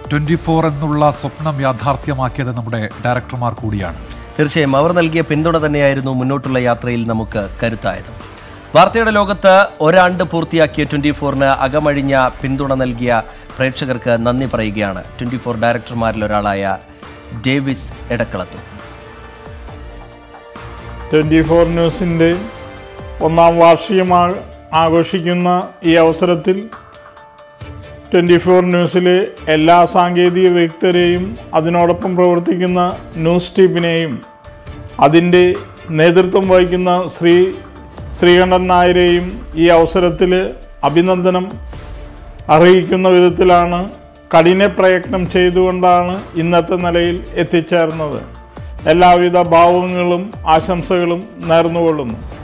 24 എന്നുള്ള സ്വപ്നം യാഥാർത്ഥ്യമാക്കിയത് നമ്മുടെ ഡയറക്ടർമാർ കൂടിയാണ്. തീർച്ചയായും അവർ നൽകിയ പിന്തുണ തന്നെയായിരുന്നു മുന്നോട്ടുള്ള യാത്രയിൽ നമുക്ക് കരുത്തായത്. വാർത്തയുടെ ലോകത്ത് ഒരാണ്ട് പൂർത്തിയാക്കിയ 24-ന് അകമഴിഞ്ഞ പിന്തുണ നൽകിയ പ്രേക്ഷകർക്ക് നന്ദി പറയുകയാണ് 24 ഡയറക്ടർമാരിൽ ഒരാളായ ഡേവിസ് എടക്കളത്ത്. 24 ന്യൂസിൻ്റെ 1ാം വാർഷികം ആഘോഷിക്കുന്ന ഈ അവസരത്തിൽ 24 ന്യൂസിലെ എല്ലാ സാങ്കേതിക വിദഗ്ധരെയും അതിനോടൊപ്പം പ്രവർത്തിക്കുന്ന ന്യൂസ് ടീമിനെയും അതിൻ്റെ നേതൃത്വം വഹിക്കുന്ന ശ്രീകണ്ഠൻ നായരെയും ഈ അവസരത്തിൽ അഭിനന്ദനം അറിയിക്കുന്ന വിധത്തിലാണ് കഠിന പ്രയത്നം ചെയ്തുകൊണ്ടാണ് ഇന്നത്തെ നിലയിൽ എത്തിച്ചേർന്നത്. എല്ലാവിധ ഭാവങ്ങളും ആശംസകളും നേർന്നുകൊള്ളുന്നു.